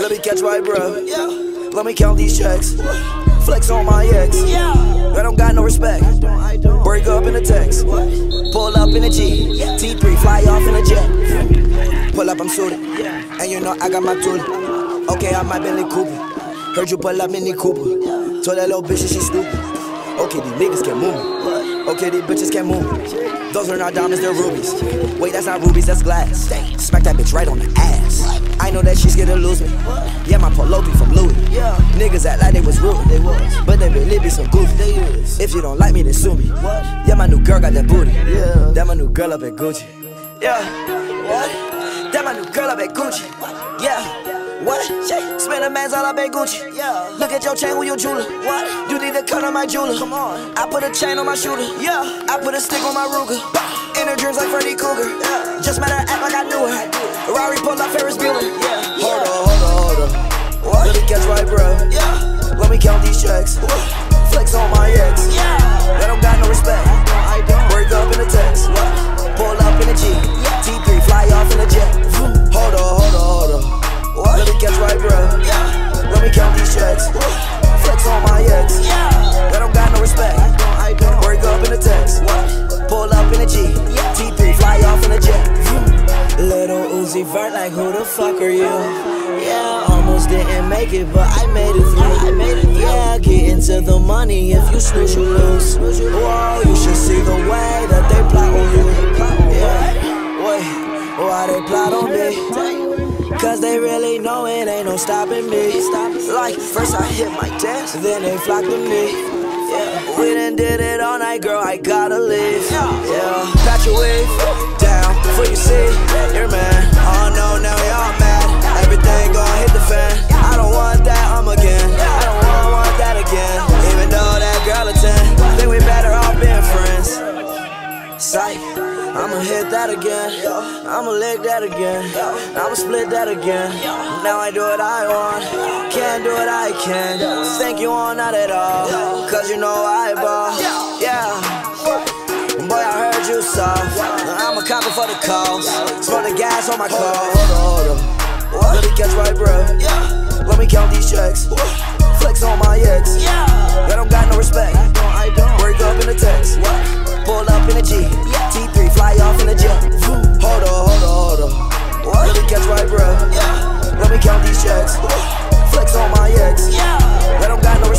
Let me catch right, bro. Let me count these checks. Flex on my ex. I don't got no respect. Break up in a text. Pull up in a G. T3 fly off in a jet. Pull up, I'm suited. And you know I got my tool. Okay, I might Bentley Cooper. Heard you pull up Mini Cooper. Told that little bitch that she stupid. Okay, these niggas can't move me. Okay, these bitches can't move me. Those are not diamonds, they're rubies. Wait, that's not rubies, that's glass. Smack that bitch right on the ass. I know that she's scared to lose me. Yeah, my polo be from Louis. Niggas act like they was rude, but they really be some goofy. If you don't like me, then sue me. Yeah, my new girl got that booty. That my new girl up at Gucci. That my new girl up at Gucci. What? Spend a man's all up at Gucci. Look at your chain with your jeweler. What? You need to cut on my jeweler. Come on. I put a chain on my shooter. I put a stick on my Ruger. In her dreams like Freddy Krueger. Just met her, act like I knew her. Rari pulled up Ferris Bueller. Hold on. What? Let me catch right, bro. Let me count these checks. Flex on my ex. They don't got no respect. Break up in a text. Pull up in a G. T3 fly off in a jet. Hold on. What? Let me catch right, bro. Let me count these checks. Flex on my ex. They don't got no respect. Break up in a text. Pull up in a G. T3 fly off in a jet. Little Uzi Vert, like who the fuck are you? Almost didn't make it, but I made it through. Get into the money. If you snooze, you lose. Whoa, you should see the way that they plot on you. Wait, why they plot on me? Cause they really know it ain't no stopping me. Like, first I hit my desk, then they flock to me. We done did it all night, girl, I gotta leave. Patch your wave, down, before you see your man. Oh no, now y'all mad, everything gon' hit the fan. I don't want that, again. I don't want that again. Even though that girl a 10, think we better off being friends. Psych, I'ma hit that again. I'ma lick that again. I'ma split that again. Now I do what I want, can't do what I can. Think you want not at all, cause you know I ball. Boy, I heard you soft. I'm a copper for the calls. Smell the gas on my car. Hold on. Let me catch right, bro. Let me count these checks. Flex on my ex. They don't got no respect. Break up in a text. Pull up in a G. T3 fly off in a jet. Hold on. Let me catch right, bro. Let me count these checks. Flex on my ex. They don't got no